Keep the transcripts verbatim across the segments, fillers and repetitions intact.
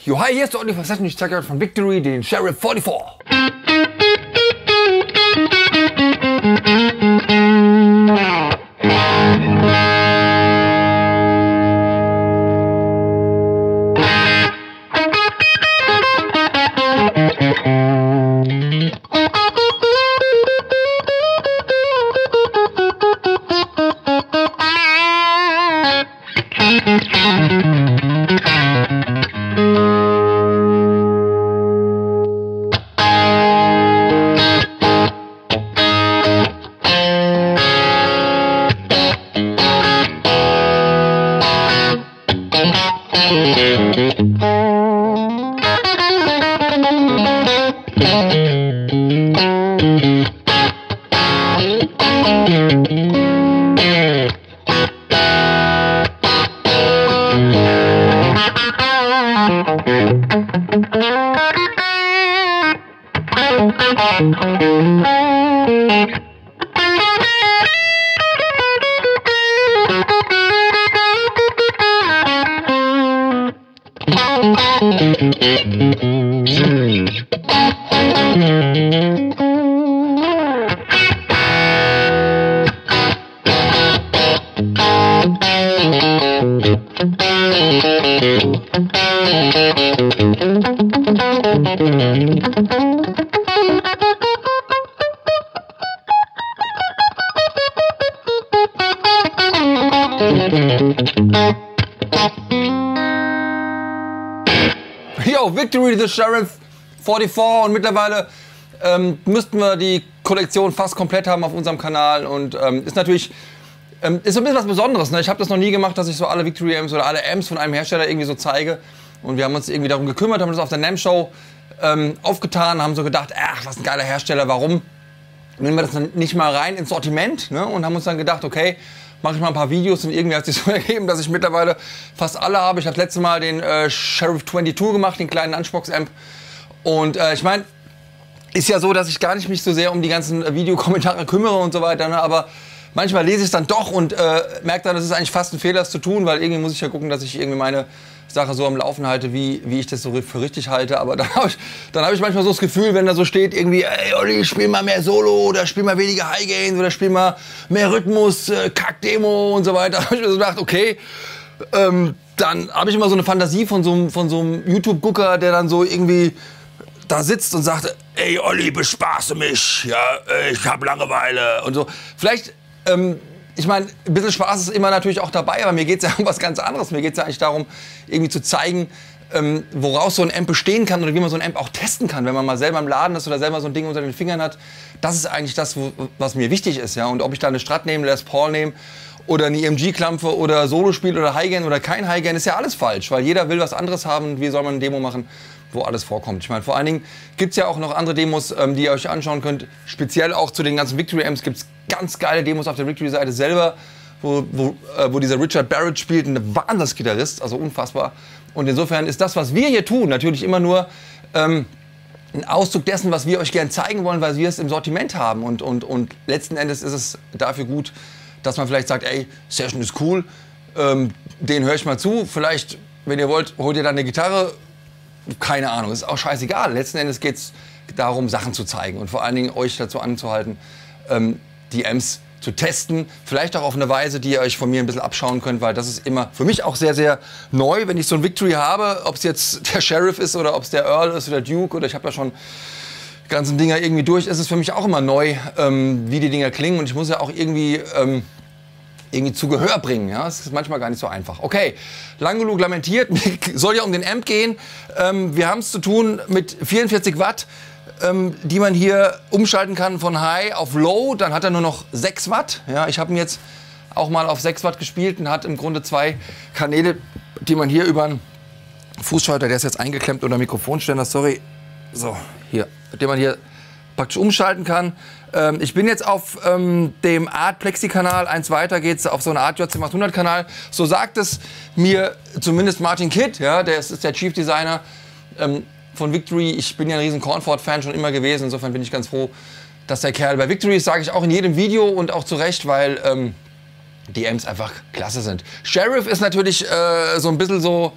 Jo, hi, hier ist der Oliver Session. Ich zeige euch von Victory den Sheriff vierundvierzig. Yo, Victory the Sheriff vierundvierzig und mittlerweile ähm, müssten wir die Kollektion fast komplett haben auf unserem Kanal und ähm, ist natürlich ähm, ist so ein bisschen was Besonderes. Ne? Ich habe das noch nie gemacht, dass ich so alle Victory Amps oder alle Amps von einem Hersteller irgendwie so zeige und wir haben uns irgendwie darum gekümmert, haben das auf der NAMM Show ähm, aufgetan, haben so gedacht, ach, was ein geiler Hersteller, warum nehmen wir das dann nicht mal rein ins Sortiment, ne? Und haben uns dann gedacht, okay, mache ich mal ein paar Videos und irgendwie hat sich so ergeben, dass ich mittlerweile fast alle habe. Ich habe das letzte Mal den äh, Sheriff zweiundzwanzig gemacht, den kleinen Lunchbox-Amp. Und äh, ich meine, ist ja so, dass ich gar nicht mich so sehr um die ganzen äh, Videokommentare kümmere und so weiter. Ne? Aber manchmal lese ich es dann doch und äh, merke dann, das ist eigentlich fast ein Fehler, das zu tun, weil irgendwie muss ich ja gucken, dass ich irgendwie meine Sache so am Laufen halte, wie, wie ich das so für richtig halte. Aber dann habe ich, dann hab ich manchmal so das Gefühl, wenn da so steht, irgendwie, ey Olli, spiel mal mehr Solo oder spiel mal weniger High Gains oder spiel mal mehr Rhythmus, äh, Kack-Demo und so weiter. Da habe ich mir so gedacht, okay, ähm, dann habe ich immer so eine Fantasie von so einem, von so einem YouTube-Gucker, der dann so irgendwie da sitzt und sagt, ey Olli, bespaße mich, ja, ich habe Langeweile und so. Vielleicht, ähm, ich meine, ein bisschen Spaß ist immer natürlich auch dabei, aber mir geht es ja um was ganz anderes. Mir geht es ja eigentlich darum, irgendwie zu zeigen, ähm, woraus so ein Amp bestehen kann oder wie man so ein Amp auch testen kann, wenn man mal selber im Laden ist oder selber so ein Ding unter den Fingern hat. Das ist eigentlich das, wo, was mir wichtig ist. Ja? Und ob ich da eine Strat nehme, Les Paul nehme oder eine E M G-Klampfe oder Solo spiele oder High-Gain oder kein High-Gain, ist ja alles falsch, weil jeder will was anderes haben und wie soll man eine Demo machen, wo alles vorkommt. Ich meine, vor allen Dingen gibt es ja auch noch andere Demos, ähm, die ihr euch anschauen könnt. Speziell auch zu den ganzen Victory-Amps gibt es ganz geile Demos auf der Victory-Seite selber, wo, wo, äh, wo dieser Richard Barrett spielt, ein Wahnsinnsgitarrist, also unfassbar. Und insofern ist das, was wir hier tun, natürlich immer nur ähm, ein Ausdruck dessen, was wir euch gerne zeigen wollen, weil wir es im Sortiment haben. Und, und, und letzten Endes ist es dafür gut, dass man vielleicht sagt, ey, Session ist cool, ähm, den höre ich mal zu. Vielleicht, wenn ihr wollt, holt ihr dann eine Gitarre. Keine Ahnung, ist auch scheißegal. Letzten Endes geht es darum, Sachen zu zeigen und vor allen Dingen euch dazu anzuhalten, ähm, die Amps zu testen. Vielleicht auch auf eine Weise, die ihr euch von mir ein bisschen abschauen könnt, weil das ist immer für mich auch sehr, sehr neu, wenn ich so ein Victory habe, ob es jetzt der Sheriff ist oder ob es der Earl ist oder Duke oder ich habe ja schon die ganzen Dinger irgendwie durch, ist es für mich auch immer neu, ähm, wie die Dinger klingen und ich muss ja auch irgendwie ähm, irgendwie zu Gehör bringen. Ja? Das ist manchmal gar nicht so einfach. Okay, lang genug lamentiert, soll ja um den Amp gehen. Ähm, wir haben es zu tun mit vierundvierzig Watt, ähm, die man hier umschalten kann von High auf Low. Dann hat er nur noch sechs Watt. Ja, ich habe ihn jetzt auch mal auf sechs Watt gespielt und hat im Grunde zwei Kanäle, die man hier über einen Fußschalter, der ist jetzt eingeklemmt unter Mikrofonständer, sorry, so, hier, den man hier praktisch umschalten kann. Ähm, ich bin jetzt auf ähm, dem Art Plexi-Kanal, eins weiter geht's auf so einen Art J C achthundert-Kanal. So sagt es mir zumindest Martin Kidd, ja, der ist, ist der Chief Designer ähm, von Victory. Ich bin ja ein riesen Cornford-Fan schon immer gewesen, insofern bin ich ganz froh, dass der Kerl bei Victory ist, sage ich auch in jedem Video und auch zu Recht, weil ähm, die Amps einfach klasse sind. Sheriff ist natürlich äh, so ein bisschen so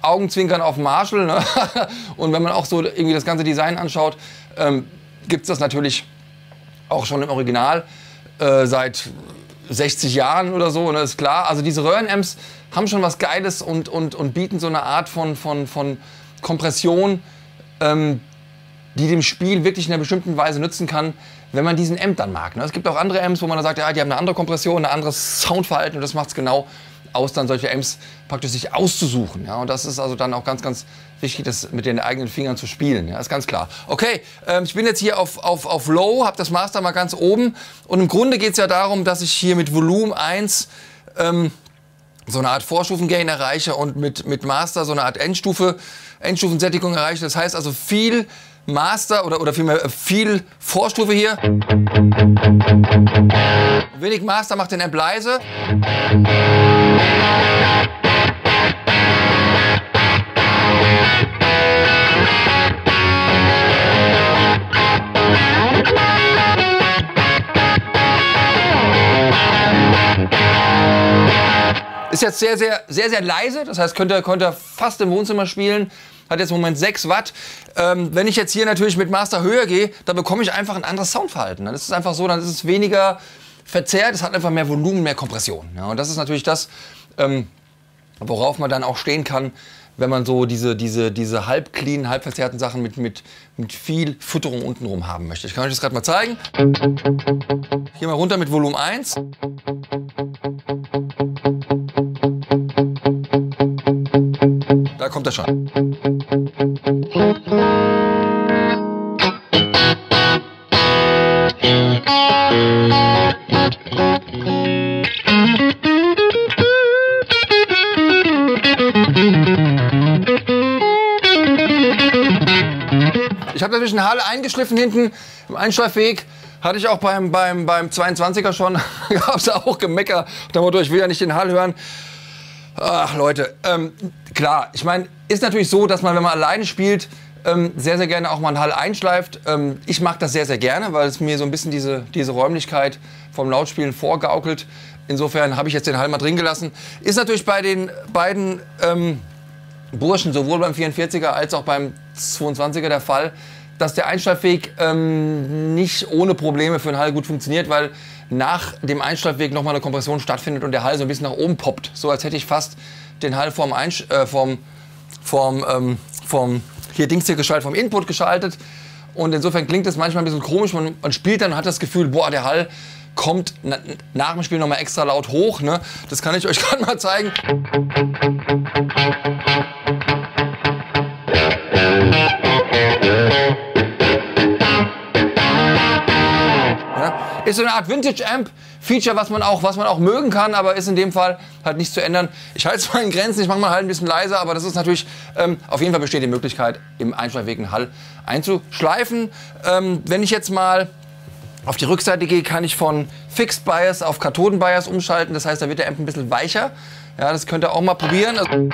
Augenzwinkern auf Marshall. Ne? Und wenn man auch so irgendwie das ganze Design anschaut, ähm, gibt es das natürlich auch schon im Original äh, seit sechzig Jahren oder so, ne, ist klar. Also diese Röhrenamps haben schon was Geiles und, und, und bieten so eine Art von, von, von Kompression, ähm, die dem Spiel wirklich in einer bestimmten Weise nützen kann, wenn man diesen Amp dann mag. Ne? Es gibt auch andere Amps, wo man dann sagt, ja, die haben eine andere Kompression, ein anderes Soundverhalten und das macht es genau aus, dann solche Amps praktisch sich auszusuchen. Ja? Und das ist also dann auch ganz, ganz wichtig, das mit den eigenen Fingern zu spielen. Ja? Ist ganz klar. Okay, ähm, ich bin jetzt hier auf, auf, auf Low, habe das Master mal ganz oben. Und im Grunde geht es ja darum, dass ich hier mit Volumen eins ähm, so eine Art Vorstufen-Gain erreiche und mit, mit Master so eine Art Endstufe, Endstufensättigung erreiche. Das heißt also viel Master oder, oder vielmehr viel Vorstufe hier. Wenig Master macht den Amp leise. Ist jetzt sehr, sehr, sehr, sehr leise. Das heißt, könnt ihr, könnt ihr fast im Wohnzimmer spielen. Hat jetzt im Moment sechs Watt. Ähm, wenn ich jetzt hier natürlich mit Master höher gehe, dann bekomme ich einfach ein anderes Soundverhalten. Dann ist es einfach so, dann ist es weniger verzerrt. Es hat einfach mehr Volumen, mehr Kompression. Ja, und das ist natürlich das, ähm, worauf man dann auch stehen kann, wenn man so diese, diese, diese halb clean, halb verzerrten Sachen mit, mit, mit viel Fütterung untenrum haben möchte. Ich kann euch das gerade mal zeigen. Hier mal runter mit Volumen eins. Da kommt er schon. Ich habe natürlich einen Hall eingeschliffen hinten im Einschleifweg. Hatte ich auch beim, beim, beim zweiundzwanziger schon. Gab es auch Gemecker. Der Motto, ich will ja nicht den Hall hören. Ach Leute, ähm, klar, ich meine, ist natürlich so, dass man, wenn man alleine spielt, ähm, sehr, sehr gerne auch mal einen Hall einschleift. Ähm, ich mag das sehr, sehr gerne, weil es mir so ein bisschen diese, diese Räumlichkeit vom Lautspielen vorgaukelt. Insofern habe ich jetzt den Hall mal drin gelassen. Ist natürlich bei den beiden ähm, Burschen, sowohl beim vierundvierziger als auch beim zweiundzwanziger der Fall, dass der Einschleifweg ähm, nicht ohne Probleme für den Hall gut funktioniert, weil nach dem Einschleifweg nochmal eine Kompression stattfindet und der Hall so ein bisschen nach oben poppt. So als hätte ich fast den Hall vom, Einsch äh, vom, vom, ähm, vom hier Dings hier geschaltet, vom Input geschaltet. Und insofern klingt es manchmal ein bisschen komisch. Man, man spielt dann und hat das Gefühl, boah, der Hall kommt na, nach dem Spiel nochmal extra laut hoch. Ne? Das kann ich euch gerade mal zeigen. Ist so eine Art Vintage-Amp-Feature, was man auch, was man auch mögen kann, aber ist in dem Fall halt nicht zu ändern. Ich halte es mal in Grenzen, ich mache mal halt ein bisschen leiser, aber das ist natürlich, ähm, auf jeden Fall besteht die Möglichkeit, im Einschleifweg einen Hall einzuschleifen. Ähm, wenn ich jetzt mal auf die Rückseite gehe, kann ich von Fixed Bias auf Kathoden Bias umschalten. Das heißt, da wird der Amp ein bisschen weicher. Ja, das könnt ihr auch mal probieren. Also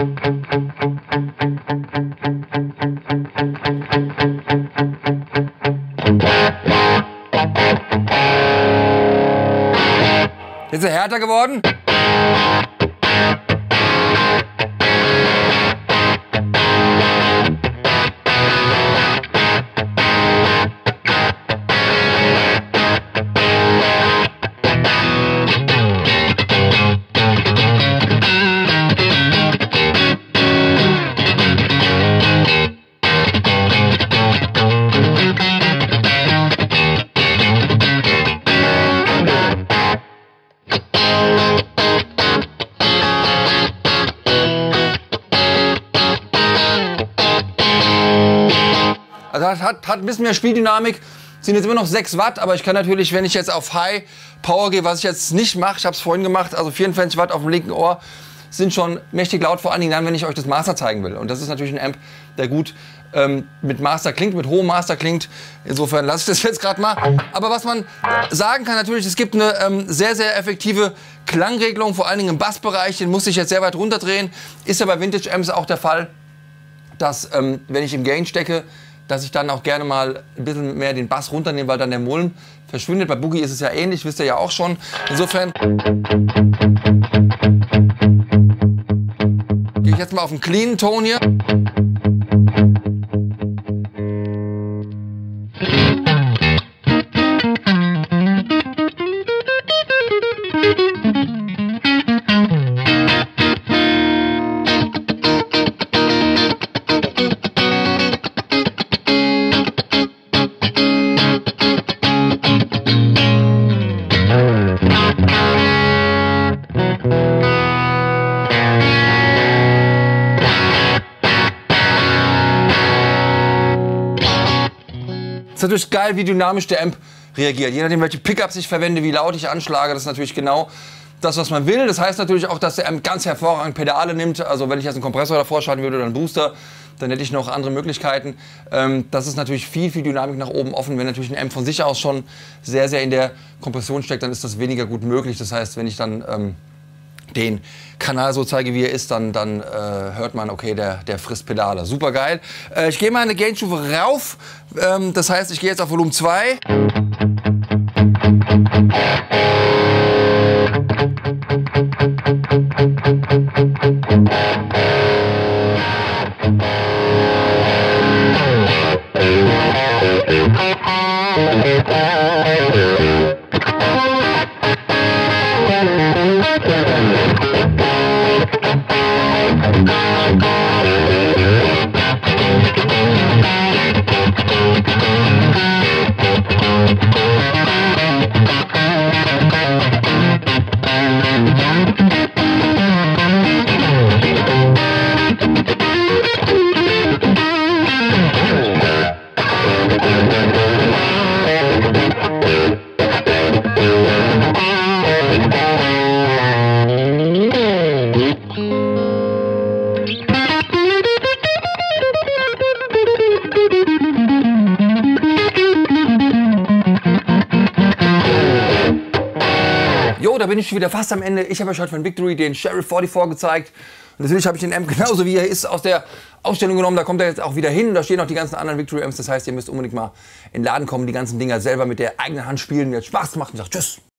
jetzt ist er härter geworden. Also hat, hat, hat ein bisschen mehr Spieldynamik, sind jetzt immer noch sechs Watt, aber ich kann natürlich, wenn ich jetzt auf High Power gehe, was ich jetzt nicht mache, ich habe es vorhin gemacht, also vierundvierzig Watt auf dem linken Ohr, sind schon mächtig laut, vor allen Dingen dann, wenn ich euch das Master zeigen will. Und das ist natürlich ein Amp, der gut ähm, mit Master klingt, mit hohem Master klingt. Insofern lasse ich das jetzt gerade mal. Aber was man sagen kann natürlich, es gibt eine ähm, sehr, sehr effektive Klangregelung, vor allen Dingen im Bassbereich, den muss ich jetzt sehr weit runterdrehen. Ist ja bei Vintage Amps auch der Fall, dass ähm, wenn ich im Gain stecke, dass ich dann auch gerne mal ein bisschen mehr den Bass runternehme, weil dann der Mulm verschwindet. Bei Boogie ist es ja ähnlich, wisst ihr ja auch schon. Insofern gehe ich jetzt mal auf einen cleanen Ton hier. Ist natürlich geil, wie dynamisch der Amp reagiert. Je nachdem, welche Pickups ich verwende, wie laut ich anschlage, das ist natürlich genau das, was man will. Das heißt natürlich auch, dass der Amp ganz hervorragend Pedale nimmt. Also wenn ich jetzt einen Kompressor davor schalten würde oder einen Booster, dann hätte ich noch andere Möglichkeiten. Ähm, das ist natürlich viel, viel Dynamik nach oben offen. Wenn natürlich ein Amp von sich aus schon sehr, sehr in der Kompression steckt, dann ist das weniger gut möglich. Das heißt, wenn ich dann ähm, den Kanal so zeige, wie er ist, dann, dann äh, hört man, okay, der, der frisst Pedale. Super geil. Äh, ich gehe mal eine Gainstufe rauf. Ähm, das heißt, ich gehe jetzt auf Volumen zwei. Jo, da bin ich schon wieder fast am Ende. Ich habe euch heute von Victory den Sheriff vierundvierzig gezeigt. Und natürlich habe ich den Amp genauso wie er ist aus der Ausstellung genommen. Da kommt er jetzt auch wieder hin. Da stehen auch die ganzen anderen Victory Amps. Das heißt, ihr müsst unbedingt mal in den Laden kommen, die ganzen Dinger selber mit der eigenen Hand spielen. Mir hat Spaß gemacht und sagt Tschüss.